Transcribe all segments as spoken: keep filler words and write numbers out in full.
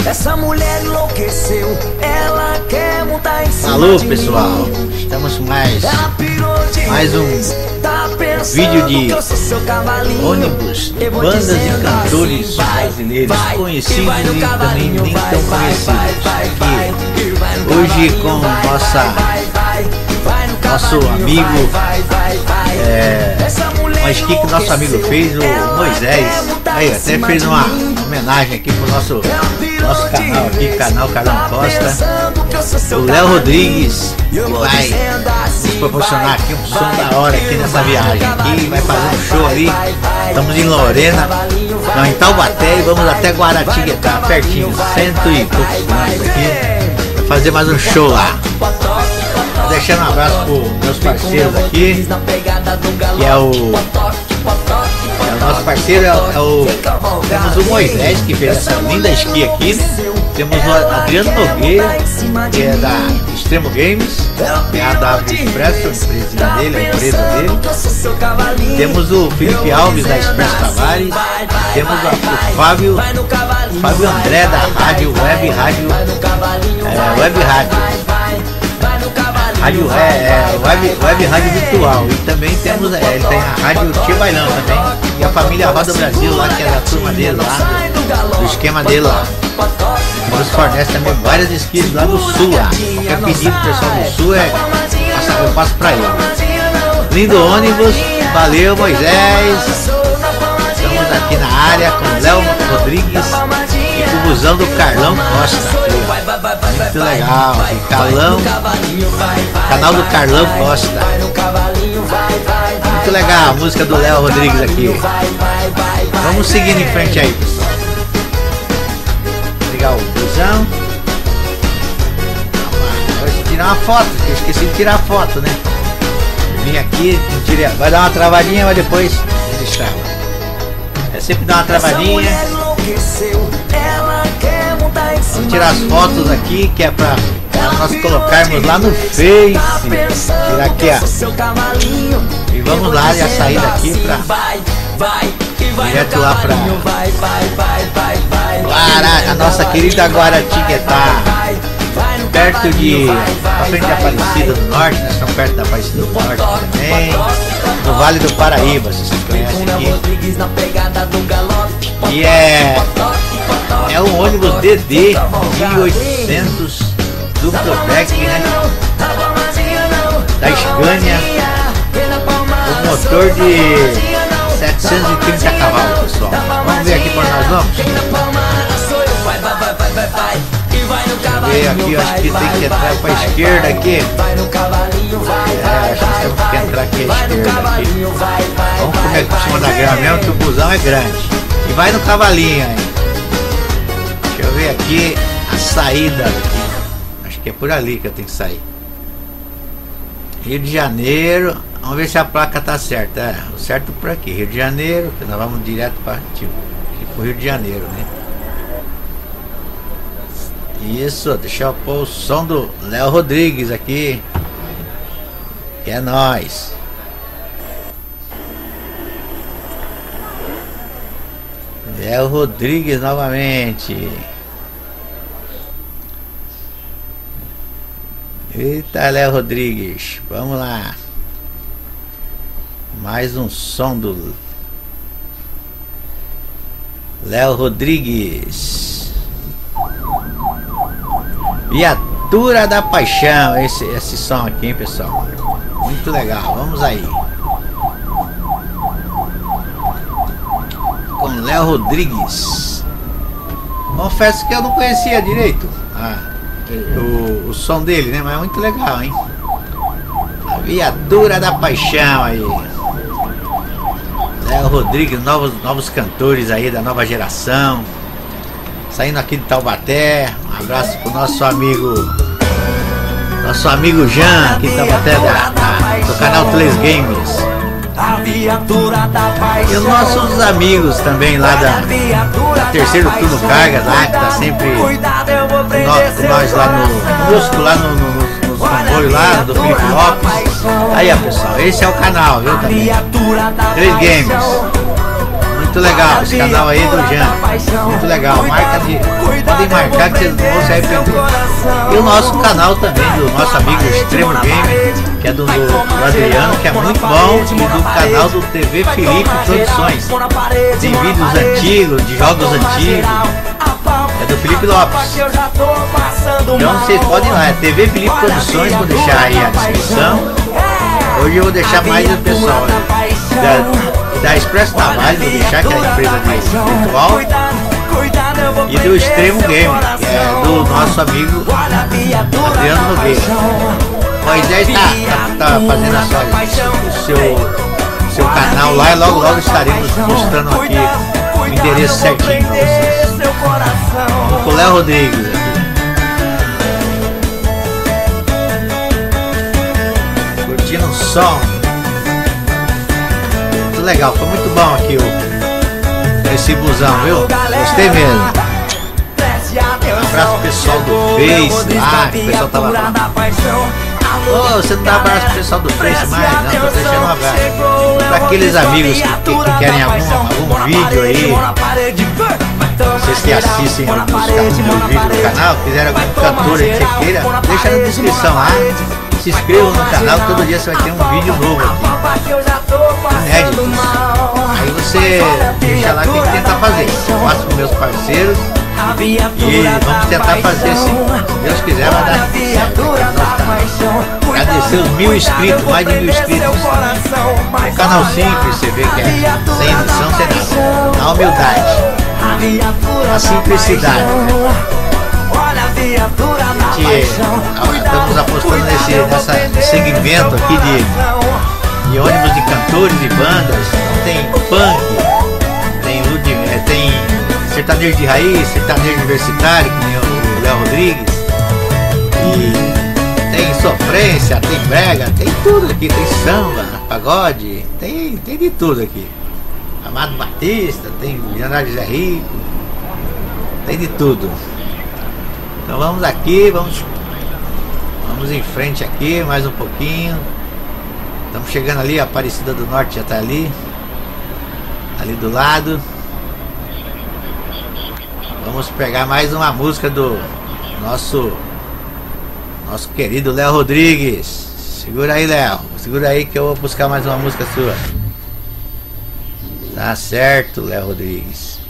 Essa mulher enlouqueceu, ela quer montar em cima. Alô pessoal, estamos com mais mais um vídeo de ônibus, bandas e cantores brasileiros conhecidos e também nem tão conhecidos. Aqui hoje com nossa nosso amigo, é, uma skin que nosso amigo fez, o Moisés. Aí até fez uma homenagem aqui pro nosso nosso canal aqui, canal Carlão Costa. O Léo Rodrigues vai nos proporcionar aqui um som da hora aqui nessa viagem aqui, vai fazer um show ali. Estamos em Lorena, não, em Taubaté, e vamos até Guaratinguetá, pertinho, cento e poucos quilômetros aqui, vai fazer mais um show lá. Deixando um abraço para meus parceiros aqui, que é o, é o nosso parceiro, é o, é o temos o Moisés, que fez essa linda esqui aqui, temos o Adriano Nogueira, que é da Extremo Games, que é a W Expresso, a empresinha dele, a empresa dele. Temos o Felipe Alves da Expresso Tavares, temos a, o Fábio, Fábio André da Rádio Web Rádio, é, Web Rádio. Rádio, é, é web, web rádio virtual, e também temos, é, ele tem a Rádio Tia Bailão também, e a família Roda Brasil lá, que é da turma dele lá, do esquema dele lá. Nos fornece também várias esquis lá do sul lá. Qualquer pedido do pessoal do sul, é, eu passo pra ele. Lindo ônibus, valeu Moisés. Estamos aqui na área com o Léo Rodrigues e com o busão do Carlão Costa. Muito legal, Carlão, canal do Carlão Costa. Muito legal a música do Léo Rodrigues aqui. Vamos seguindo em frente aí, pessoal. Legal o busão. Vou tirar uma foto, porque eu esqueci de tirar a foto, né? Vim aqui, tirei, vai dar uma travadinha, mas depois destrava. É sempre dar uma travadinha. Vamos tirar as fotos aqui, que é pra nós colocarmos lá no Face. Tirar aqui, ó. E vamos lá, e a saída aqui pra direto lá pra Guara, a nossa querida Guaratinguetá, perto de a frente da Aparecida do Norte. Nós estamos perto da Aparecida do Norte também, no Vale do Paraíba, se vocês conhecem aqui. E é É um ônibus D D mil e oitocentos Duplotec, né? Da Scania, o motor de setecentos e trinta cavalos, pessoal. Vamos ver aqui para nós vamos. Ver aqui, acho que tem que entrar para a esquerda aqui. É, acho que temos que entrar aqui à esquerda aqui. Vamos comer por cima da grama mesmo, que o busão é grande. E vai no cavalinho aí. Deixa eu ver aqui a saída aqui. Acho que é por ali que eu tenho que sair. Rio de Janeiro. Vamos ver se a placa tá certa. É, o certo por aqui, Rio de Janeiro. Nós vamos direto para tipo, o Rio de Janeiro, né? Isso, deixa eu pôr o som do Léo Rodrigues aqui. Que é nóis. Léo Rodrigues novamente. Eita, Léo Rodrigues, vamos lá. Mais um som do Léo Rodrigues. Viatura da Paixão. Esse, esse som aqui, hein, pessoal? Muito legal, vamos aí. Com Léo Rodrigues. Confesso que eu não conhecia direito ah, o, o som dele, né? Mas é muito legal, hein? A Viatura da Paixão aí. Léo Rodrigues, novos, novos cantores aí da nova geração. Saindo aqui de Taubaté. Um abraço pro nosso amigo Nosso amigo Jean, aqui de Taubaté, da, da, do canal três Games. E os nossos amigos também lá da, da Terceiro Turno Cargas lá, que tá sempre com nós, com nós lá no conosco, lá no, no, nos comboios lá, do Felipe Lopes. Aí ó, pessoal, esse é o canal, viu, também três Games. Muito legal, esse canal aí do Jean. Muito legal, marca de. Podem marcar que vocês não vão se arrepender. E o nosso canal também, do nosso amigo Extremo Game, que é do, do, do Adriano, que é muito bom, e do canal do T V Felipe Produções. Tem vídeos antigos, de jogos antigos. É do Felipe Lopes. Então vocês podem ir lá, é T V Felipe Produções, vou deixar aí a descrição. Hoje eu vou deixar mais o pessoal da, da Expresso Navalha, vou deixar, que é a empresa de virtual, e do Extremo Game, que é do nosso amigo Adriano Nogueira. Moisés está tá, tá fazendo a sua, o seu, seu canal lá, e logo logo estaremos mostrando aqui o endereço certinho para vocês. Com o Léo Rodrigues aqui. Curtindo o som. Muito legal, foi muito bom aqui o, esse busão, viu? Gostei mesmo. Um abraço pro pessoal do Face lá, que o pessoal tava falando. Ô, você não dá abraço pro pessoal do Face mais? Não, tô deixando um abraço para aqueles amigos que, que, que querem algum, algum vídeo aí. Vocês que assistem os meus vídeos do canal, quiserem algum cantor aí que você queira, deixa na descrição lá. Se inscrevam no canal, todo dia você vai ter um vídeo novo aqui, inédito. Aí você deixa lá o que tenta fazer. Eu faço com meus parceiros e vamos tentar fazer, se Deus quiser, vai dar certo. Agradecer os mil inscritos, mais de mil inscritos. Um canal simples, você vê que é sem edição, sem nada. Na humildade, a simplicidade, né? Que estamos apostando nesse, nessa segmento aqui de, de ônibus de cantores e bandas. Tem punk, tem, tem sertanejo de raiz, sertanejo universitário, que nem o Léo Rodrigues, e tem sofrência, tem brega, tem tudo aqui, tem samba, pagode, tem, tem de tudo aqui. Amado Batista, tem Leonardo José Rico, tem de tudo. Então vamos aqui, vamos, vamos em frente aqui, mais um pouquinho. Estamos chegando ali, a Aparecida do Norte já está ali, ali do lado. Vamos pegar mais uma música do nosso, nosso querido Léo Rodrigues. Segura aí, Léo, segura aí que eu vou buscar mais uma música sua. Tá certo, Léo Rodrigues.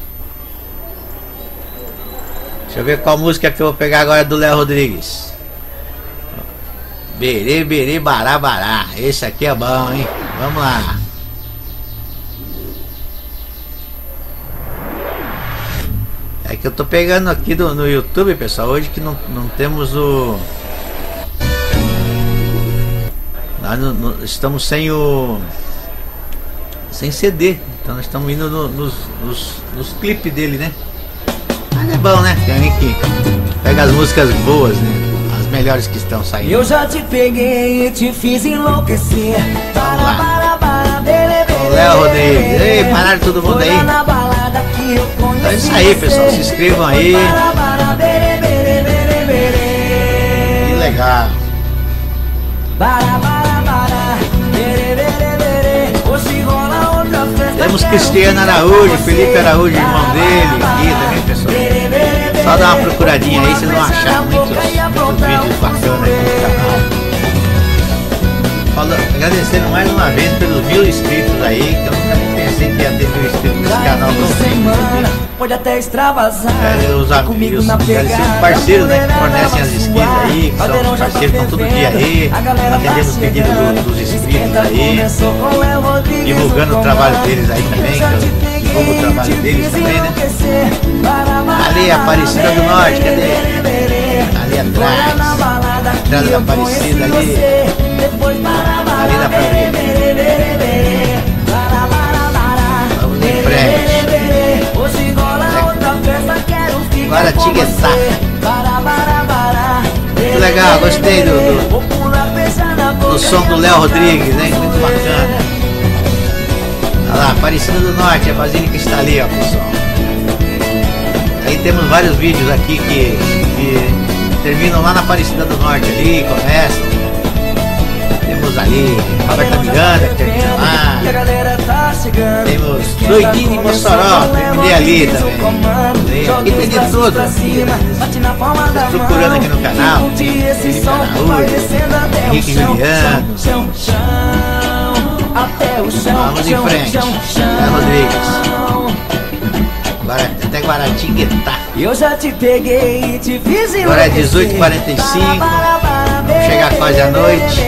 Deixa eu ver qual música que eu vou pegar agora do Léo Rodrigues. Berê, berê, bará, bará. Esse aqui é bom, hein? Vamos lá. É que eu tô pegando aqui do, no YouTube, pessoal, hoje que não, não temos o... Nós não, não, estamos sem o... Sem C D. Então nós estamos indo no, nos, nos, nos clipes dele, né? Mas é bom, né? Tem alguém que pega as músicas boas, né? As melhores que estão saindo. Eu já te peguei e te fiz enlouquecer. Vamos lá. O Léo Rodrigues. Ei, pararam todo mundo aí? Então é isso aí, pessoal. Se inscrevam aí. Que legal. Temos Cristiano Araújo, Felipe Araújo, irmão dele aqui também, pessoal. Só dá uma procuradinha aí, vocês vão achar muitos, muitos vídeos bacanas aqui no canal. Falando, agradecendo mais uma vez pelos mil inscritos aí, que eu nunca pensei que ia ter mil inscritos nesse canal novo. Pode até extravasar. É, os amigos, os parceiros, né, que fornecem as skins aí, que são os parceiros que estão todo dia aí, atendendo os pedidos do, dos inscritos aí, divulgando o trabalho deles aí também, que eu divulgo o trabalho deles também, né? Ali, Aparecida do Norte, cadê? Ali atrás, entrada da Aparecida ali, ali dá pra ver. Vamos em frente. Agora Tiguetá. Muito legal, gostei do, do, do som do Léo Rodrigues, né? Muito bacana. Olha lá, Aparecida do Norte, a Basílica está ali, ó, pessoal. Aí temos vários vídeos aqui que, que terminam lá na Aparecida do Norte ali, começam. Temos ali Roberta Miranda que termina lá. Temos Doidinho de Mossoró, terminei ali também. Aqui tem de tudo. Vocês procurando aqui no canal, Felipe Araújo, Henrique Juliano. Vamos em frente. Léo Rodrigues. Até Guaratinguetá. Eu já te peguei e te fiz. Agora é dezoito e quarenta e cinco. Vamos chegar quase à noite.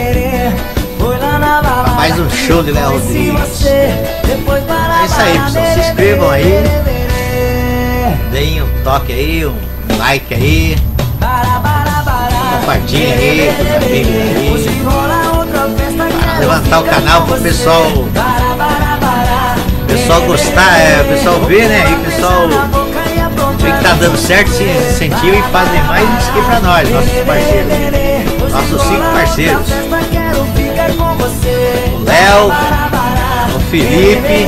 Mais um show de Léo Rodrigues. É isso aí, pessoal. Se inscrevam aí. Deem um toque aí, um like aí. Compartilhem aí com os amigos aí. Para levantar o canal pro pessoal. O pessoal gostar, é, o pessoal ver, né? E o pessoal vê que tá dando certo, se incentiva e fazem mais isso aqui pra nós, nossos parceiros. Nossos cinco parceiros. O Léo, o Felipe,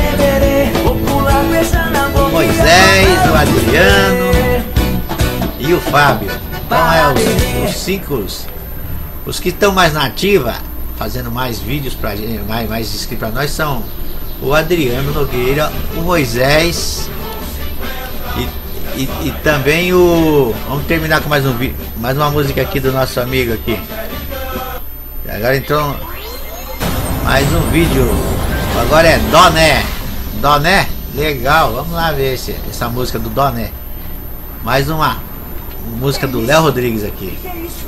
o Moisés, o Adriano e o Fábio. Então é os, os cinco, os, os que estão mais na ativa, fazendo mais vídeos pra gente, mais, mais inscritos pra nós, são o Adriano Nogueira, o Moisés e, e, e também o... Vamos terminar com mais um vídeo, mais uma música aqui do nosso amigo aqui. Agora entrou mais um vídeo. Agora é Doné. Doné? Legal, vamos lá ver esse, essa música do Doné. Mais uma música do Léo Rodrigues aqui.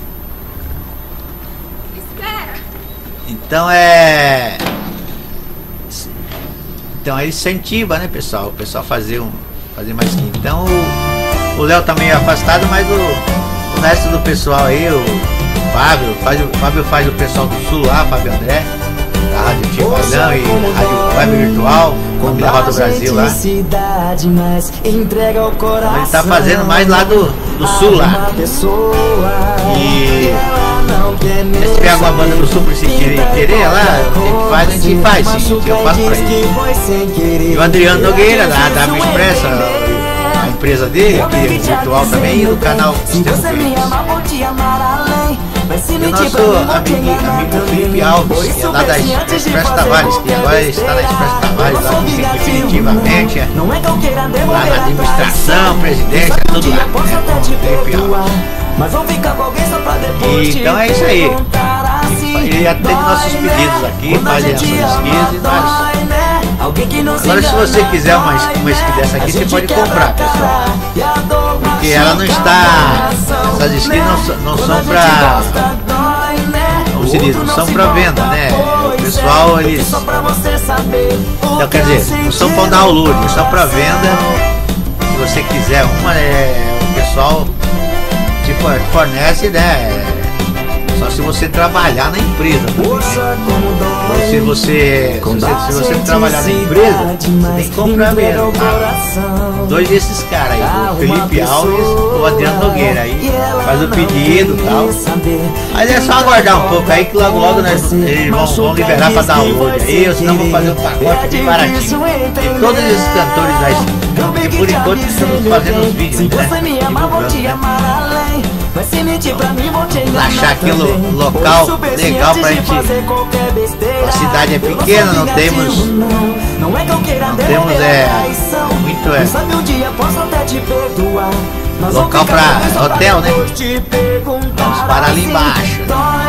Então é... Então aí incentiva, né, pessoal? O pessoal fazer um, fazer mais que. Então o Léo tá meio afastado, mas o, o resto do pessoal aí, o Fábio, faz, o Fábio faz o pessoal do Sul lá, Fábio André, da Rádio Timbadão e Rádio Web Virtual, da Roda do Brasil lá. Ele tá fazendo mais lá do, do Sul lá. E se tiver alguma banda do Sul por se querer, querer lá, a gente faz, a gente faz, sim, eu faço pra ele. E o Adriano Nogueira, da W Express, a empresa dele, aqui virtual também, e no canal Sistema Feliz. E o nosso amigo, amigo Felipe Alves, que é lá da Expresso Tavares, que agora está na Expresso Tavares, lá definitivamente, é, lá na administração, presidência, tudo lá, né, com Felipe Alves. E, então é isso aí. Ele atende nossos pedidos aqui, faz as suas skins e nós. Agora se você quiser uma, uma skin dessa aqui, você pode comprar, pessoal. Porque ela não está. Essas skins não, não são pra. Como se diz, não são pra venda, né? O pessoal, eles. Não, quer dizer, não são pra download, são pra venda. Se você quiser uma, é, o pessoal te fornece, né? Só se você trabalhar na empresa também. Ou se você, se você, se você trabalhar na empresa, você tem que comprar mesmo. Tá? Dois desses caras aí, o Felipe Alves e o Adriano Nogueira aí, faz o pedido e tal. Mas é só aguardar um pouco aí que logo logo nós, eles vão, vão liberar pra download aí, ou senão vão fazer um pacote bem baratinho. E todos esses cantores aí, porque por enquanto estamos fazendo os vídeos, né? Divulgando, né? Vamos achar aqui o local legal pra gente. A cidade é pequena, não temos não temos é muito é local pra hotel, né? Vamos parar ali embaixo.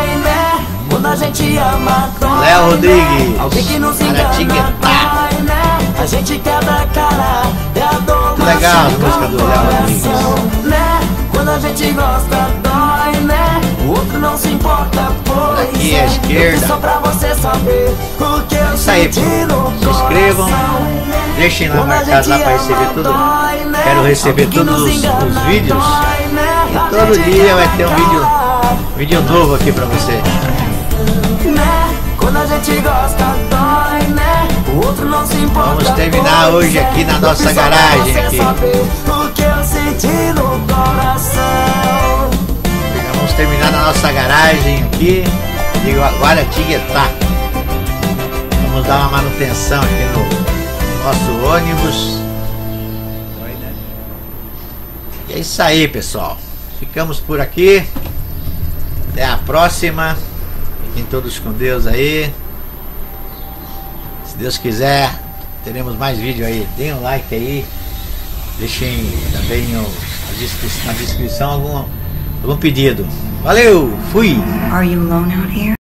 Léo Rodrigues, Guaratinguetá. Muito legal a música do Léo Rodrigues. Quando a gente gosta, dói, né? O outro não se importa, pois aqui à esquerda. Só pra você saber o que eu isso aí, pô. Se inscrevam, deixem lá marcado lá pra receber tudo. Quero receber todos os, os vídeos. E todo dia vai ter um vídeo, vídeo novo aqui pra você. Quando a gente gosta, dói, né? O outro não se importa. Vamos terminar hoje aqui na nossa garagem aqui. Vamos terminar na nossa garagem aqui de Guaratinguetá. Vamos dar uma manutenção aqui no nosso ônibus. E é isso aí, pessoal. Ficamos por aqui. Até a próxima. Fiquem todos com Deus aí. Se Deus quiser, teremos mais vídeo aí. Deem um like aí. Deixem também no, na descrição algum, algum pedido. Valeu, fui! Are you alone out here?